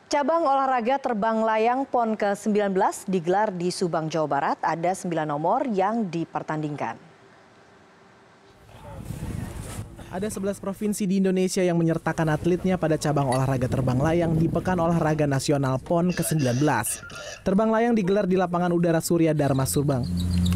Cabang olahraga terbang layang PON ke-19 digelar di Subang, Jawa Barat. Ada 9 nomor yang dipertandingkan. Ada 11 provinsi di Indonesia yang menyertakan atletnya pada cabang olahraga terbang layang di Pekan Olahraga Nasional PON ke-19. Terbang layang digelar di Lapangan Udara Surya Dharma Subang.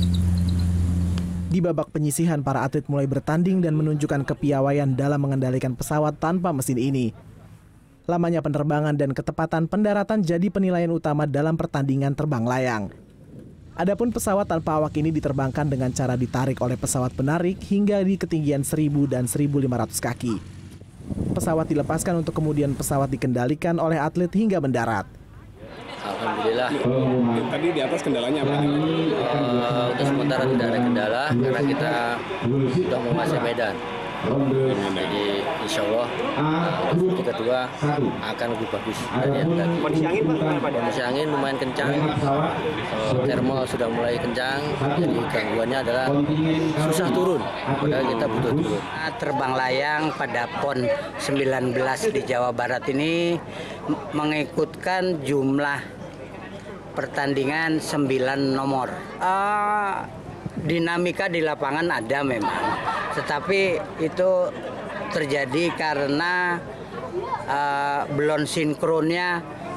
Di babak penyisihan, para atlet mulai bertanding dan menunjukkan kepiawaian dalam mengendalikan pesawat tanpa mesin ini. Lamanya penerbangan dan ketepatan pendaratan jadi penilaian utama dalam pertandingan terbang layang. Adapun pesawat tanpa awak ini diterbangkan dengan cara ditarik oleh pesawat penarik hingga di ketinggian 1.000 dan 1.500 kaki. Pesawat dilepaskan untuk kemudian pesawat dikendalikan oleh atlet hingga mendarat. Alhamdulillah. Tadi di atas kendalanya apa? Untuk sementara tidak ada kendala karena kita sudah menguasai medan. Jadi insya Allah di kedua akan lebih bagus dari yang tadi. Kondisi angin Pak? Kondisi angin lumayan kencang, thermal sudah mulai kencang, jadi gangguannya adalah susah turun, padahal kita butuh turun. Terbang layang pada PON 19 di Jawa Barat ini mengikutkan jumlah pertandingan 9 nomor. Dinamika di lapangan ada memang, tetapi itu terjadi karena belum sinkronnya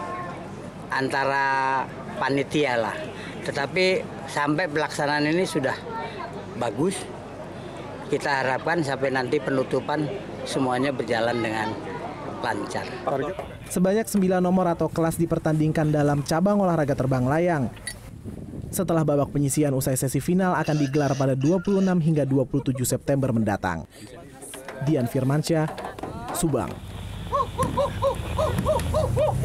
antara panitia lah. Tetapi sampai pelaksanaan ini sudah bagus. Kita harapkan sampai nanti penutupan semuanya berjalan dengan lancar. Sebanyak 9 nomor atau kelas dipertandingkan dalam cabang olahraga terbang layang. Setelah babak penyisihan usai sesi final akan digelar pada 26 hingga 27 September mendatang. Dian Firmansyah, Subang.